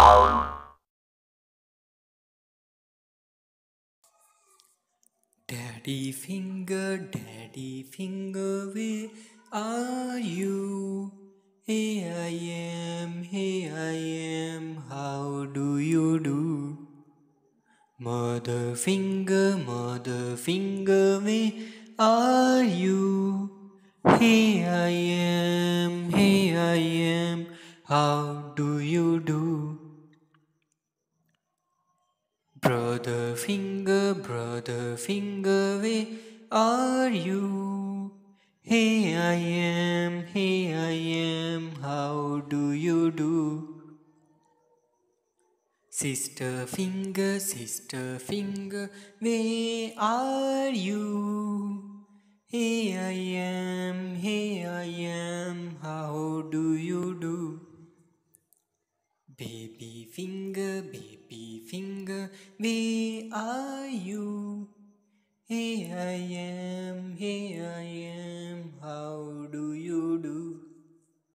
Daddy finger, where are you? Here I am, how do you do? Mother finger, where are you? Here I am, how do you do? Brother finger, where are you? Here I am, how do you do? Sister finger, where are you? Here I am, how do you do? Baby finger, where are you? Here I